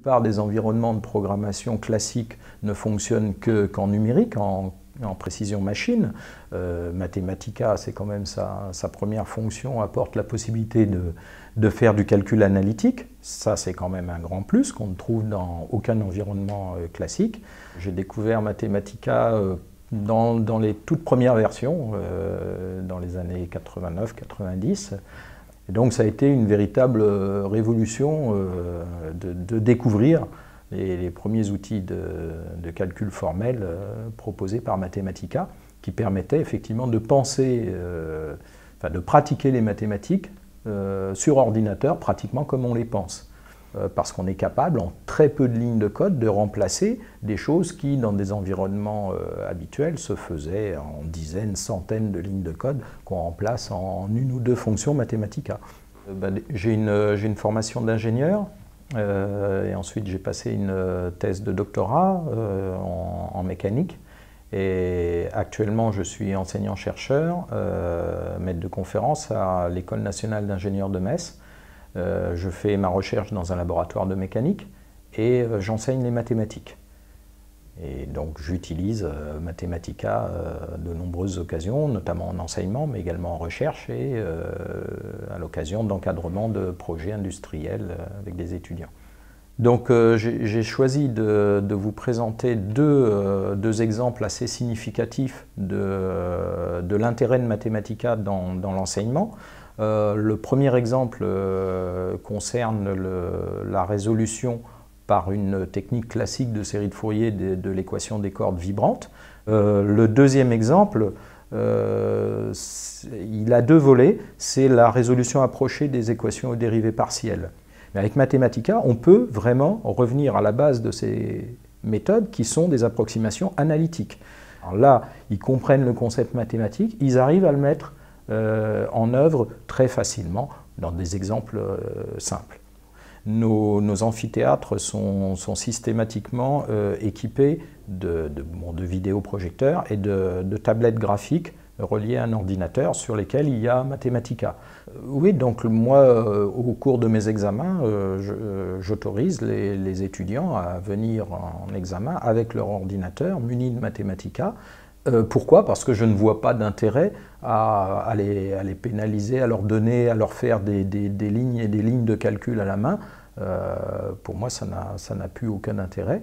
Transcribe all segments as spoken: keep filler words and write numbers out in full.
plupart des environnements de programmation classiques ne fonctionnent que, qu'en numérique, en, en précision machine. Euh, Mathematica, c'est quand même sa, sa première fonction, apporte la possibilité de, de faire du calcul analytique. Ça, c'est quand même un grand plus qu'on ne trouve dans aucun environnement euh, classique. J'ai découvert Mathematica euh, dans, dans les toutes premières versions, euh, dans les années quatre-vingt-neuf quatre-vingt-dix. Et donc ça a été une véritable révolution euh, de, de découvrir les, les premiers outils de, de calcul formel euh, proposés par Mathematica, qui permettaient effectivement de penser, euh, enfin de pratiquer les mathématiques euh, sur ordinateur, pratiquement comme on les pense. Euh, parce qu'on est capable, en très peu de lignes de code, de remplacer des choses qui, dans des environnements euh, habituels, se faisaient en dizaines, centaines de lignes de code qu'on remplace en une ou deux fonctions Mathematica. Euh, ben, j'ai une, j'ai une formation d'ingénieur euh, et ensuite j'ai passé une thèse de doctorat euh, en, en mécanique. Et actuellement, je suis enseignant-chercheur, euh, maître de conférence à l'École nationale d'ingénieurs de Metz. Euh, je fais ma recherche dans un laboratoire de mécanique et euh, j'enseigne les mathématiques. Et donc j'utilise euh, Mathematica euh, de nombreuses occasions, notamment en enseignement, mais également en recherche et euh, à l'occasion d'encadrement de projets industriels euh, avec des étudiants. Donc euh, j'ai choisi de, de vous présenter deux, euh, deux exemples assez significatifs de, de l'intérêt de Mathematica dans, dans l'enseignement. Euh, le premier exemple euh, concerne le, la résolution par une technique classique de série de Fourier de, de l'équation des cordes vibrantes. Euh, le deuxième exemple, euh, il a deux volets, c'est la résolution approchée des équations aux dérivées partielles. Mais avec Mathematica, on peut vraiment revenir à la base de ces méthodes qui sont des approximations analytiques. Alors là, ils comprennent le concept mathématique, ils arrivent à le mettre Euh, en œuvre très facilement dans des exemples euh, simples. Nos, nos amphithéâtres sont, sont systématiquement euh, équipés de, de, bon, de vidéoprojecteurs et de, de tablettes graphiques reliées à un ordinateur sur lesquelles il y a Mathematica. Euh, oui, donc moi, euh, au cours de mes examens, euh, j'autorise les, les étudiants à venir en examen avec leur ordinateur muni de Mathematica. Euh, pourquoi? Parce que je ne vois pas d'intérêt à, à, à les pénaliser, à leur donner, à leur faire des, des, des lignes et des lignes de calcul à la main. Euh, pour moi, ça n'a plus aucun intérêt.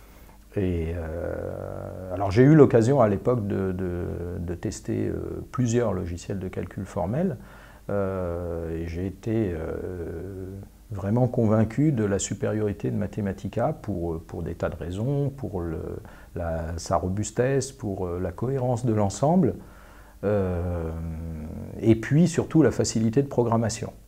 Et, euh, alors j'ai eu l'occasion à l'époque de, de, de tester euh, plusieurs logiciels de calcul formel euh, et j'ai été euh, vraiment convaincu de la supériorité de Mathematica pour, pour des tas de raisons, pour le, la, sa robustesse, pour la cohérence de l'ensemble, euh, et puis surtout la facilité de programmation.